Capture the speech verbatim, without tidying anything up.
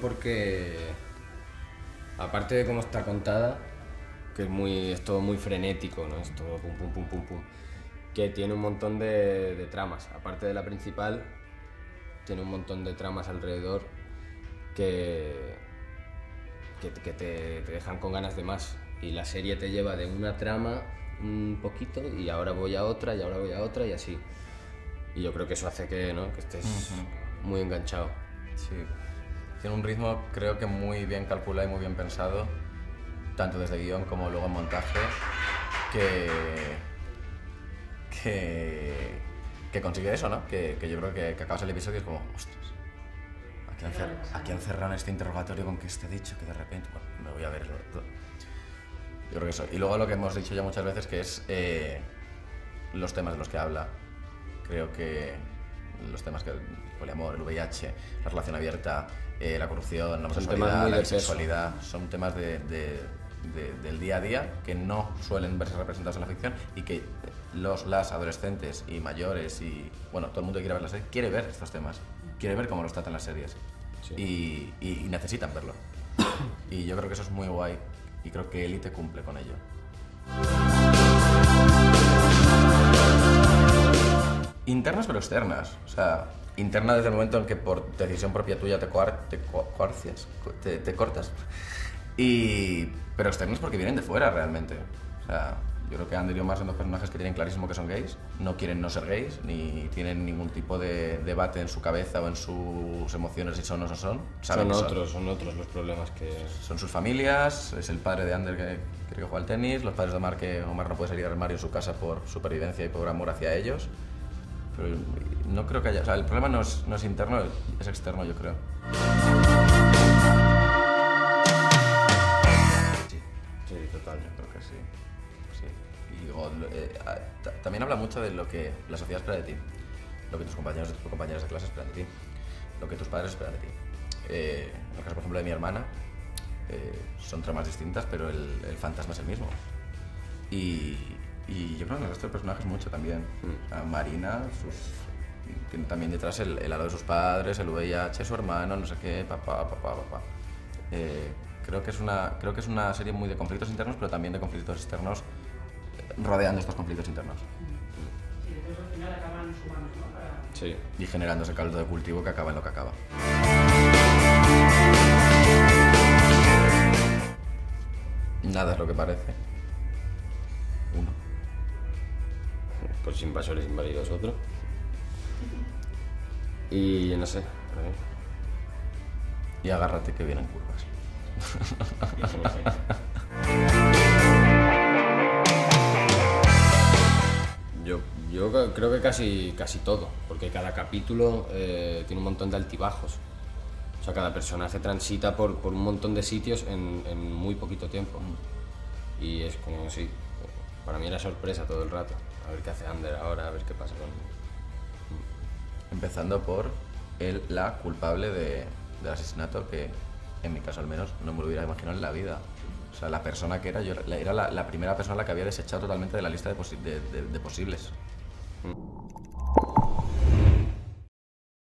porque, aparte de cómo está contada, que es, muy, es todo muy frenético, ¿no? Es todo pum, pum, pum, pum, pum, que tiene un montón de, de tramas. Aparte de la principal, tiene un montón de tramas alrededor que, que, que te, te dejan con ganas de más. Y la serie te lleva de una trama un poquito y ahora voy a otra y ahora voy a otra y así. Y yo creo que eso hace que, ¿no? que estés uh-huh. muy enganchado. Sí. Tiene un ritmo creo que muy bien calculado y muy bien pensado, tanto desde guión como luego en montaje, que, que, que consigue eso, ¿no? Que, que yo creo que, que acabas el episodio y es como, ostras, aquí han, cer aquí han cerrado este interrogatorio con que esté dicho que de repente, bueno, me voy a ver todo. Yo creo que eso. Y luego lo que hemos dicho ya muchas veces, que es eh, los temas de los que habla. Creo que los temas que el poliamor, el V I H, la relación abierta, eh, la corrupción, la homosexualidad, la bisexualidad, son temas de, de, de, del día a día que no suelen verse representados en la ficción y que los, las adolescentes y mayores y, bueno, todo el mundo que quiere ver la serie quiere ver estos temas, quiere ver cómo los tratan las series sí. y, y, y necesitan verlo. Y yo creo que eso es muy guay y creo que Elite cumple con ello. Internas pero externas, o sea, interna desde el momento en que por decisión propia tuya te, coar, te, coarcias, te, te cortas, y, pero externas porque vienen de fuera realmente. O sea, yo creo que Ander y Omar son dos personajes que tienen clarísimo que son gays, no quieren no ser gays, ni tienen ningún tipo de debate en su cabeza o en sus emociones si son o no son. Son otros, son. son otros los problemas que... Son sus familias, es el padre de Ander que quiere que juegue al tenis, los padres de Omar que Omar no puede salir del armario en su casa por supervivencia y por amor hacia ellos. Pero no creo que haya... O sea, el problema no es, no es interno, es externo, yo creo. Sí, sí, total, yo creo que sí. sí. Y digo, eh, también habla mucho de lo que la sociedad espera de ti, lo que tus compañeros y tus compañeras de clase esperan de ti, lo que tus padres esperan de ti. Eh, en el caso, por ejemplo, de mi hermana, eh, son tramas distintas, pero el, el fantasma es el mismo. Y... Y yo creo que el resto de personajes mucho también. Mm. O sea, Marina, sus, tiene también detrás el, el halo de sus padres, el V I H, su hermano, no sé qué, papá, papá, papá. Eh, creo, que es una, creo que es una serie muy de conflictos internos, pero también de conflictos externos, rodeando estos conflictos internos. Sí, entonces al final acaban sumando, ¿no? Para... Sí, y generando ese caldo de cultivo que acaba en lo que acaba. Nada es lo que parece. Uno. Pues Invasores Inválidos otro. Y no sé. Y Agárrate que vienen curvas. yo, yo creo que casi, casi todo, porque cada capítulo eh, tiene un montón de altibajos. O sea, cada personaje transita por, por un montón de sitios en, en muy poquito tiempo. Y es como, sí, para mí era sorpresa todo el rato. A ver qué hace Ander ahora, a ver qué pasa con... Empezando por el, la culpable de, del asesinato que, en mi caso al menos, no me lo hubiera imaginado en la vida. O sea, la persona que era, yo era la, la primera persona a la que había desechado totalmente de la lista de, posi de, de, de posibles. Mm.